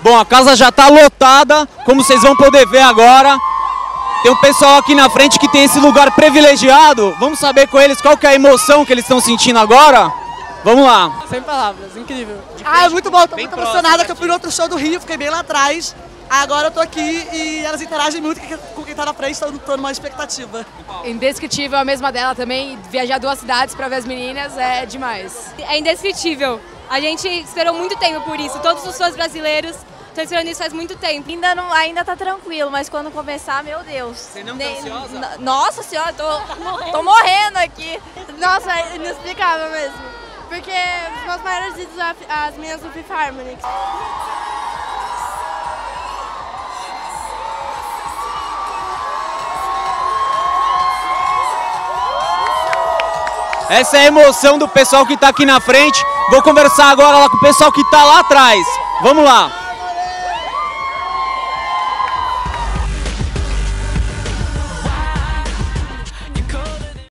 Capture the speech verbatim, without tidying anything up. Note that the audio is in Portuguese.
Bom, a casa já está lotada, como vocês vão poder ver agora. Tem um pessoal aqui na frente que tem esse lugar privilegiado. Vamos saber com eles qual que é a emoção que eles estão sentindo agora? Vamos lá. Sem palavras, incrível. Ah, é muito bom, tô bem muito próximo emocionada, daqui. que eu fui no outro show do Rio, fiquei bem lá atrás. Agora eu tô aqui e elas interagem muito com quem tá na frente, tô, tô numa expectativa. Indescritível, a mesma dela também. Viajar duas cidades pra ver as meninas é demais. É indescritível. A gente esperou muito tempo por isso, todos os fãs brasileiros estão esperando isso faz muito tempo. Ainda, não, ainda tá tranquilo, mas quando começar, meu Deus. Você não tá ansiosa? N- Nossa senhora, tô, tá morrendo. tô morrendo aqui. Nossa, é inexplicável mesmo. Porque os meus maiores ídolos são as minhas do Fifth Harmony. Essa é a emoção do pessoal que está aqui na frente. Vou conversar agora lá com o pessoal que está lá atrás. Vamos lá.